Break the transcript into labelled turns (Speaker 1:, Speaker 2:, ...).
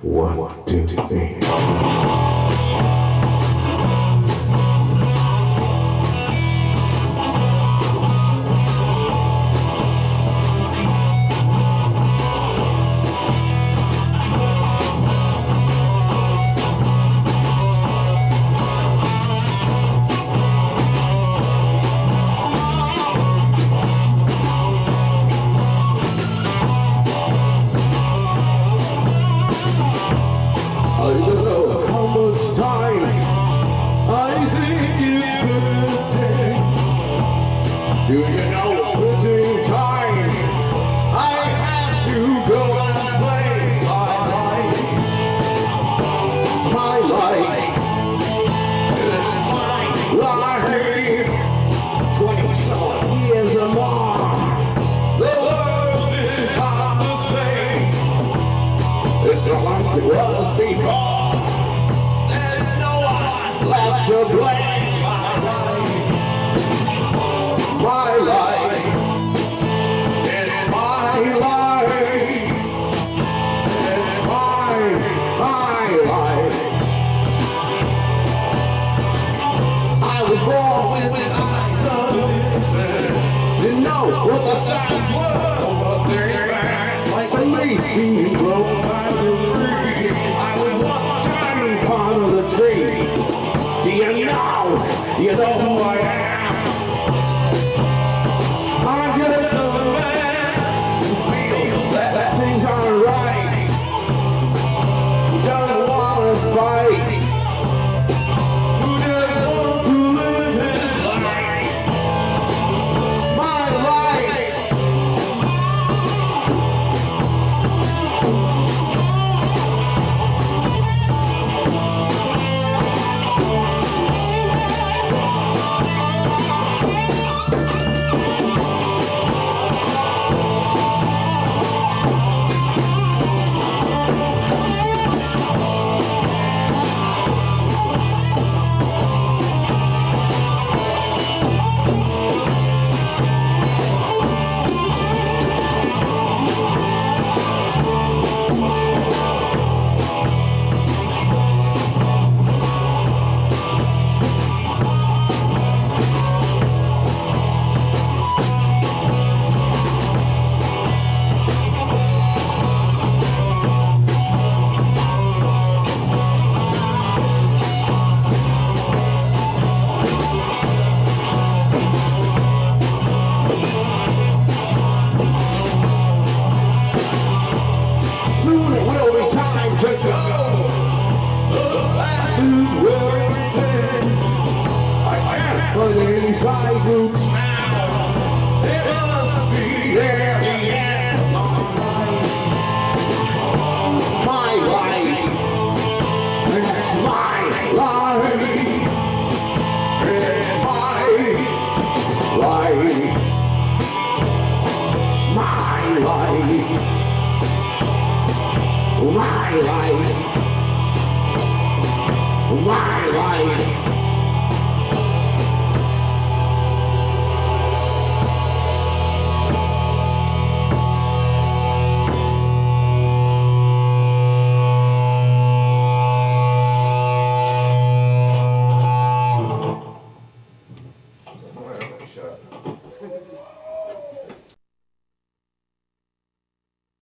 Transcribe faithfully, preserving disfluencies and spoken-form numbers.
Speaker 1: What did it be? Do you know it's quitting time? I have to go and play my life. My life. It's my life. Twenty-some years or more. The world is not the same. It's not like it was before. There's no one left to blame. My life, it's my life, it's my, my life. I was born with eyes of innocence, didn't know what the signs were, but they ran like a leaf being blown by the breeze. I was one tiny part of the tree. Do you know, you know who I am? I'm just a man who feels that, that things aren't right. Who doesn't want to fight. Who just wants to live his life. My life. Side roots now, it must be there the end of my life. It's my life. It's my life. My life. My life. My life.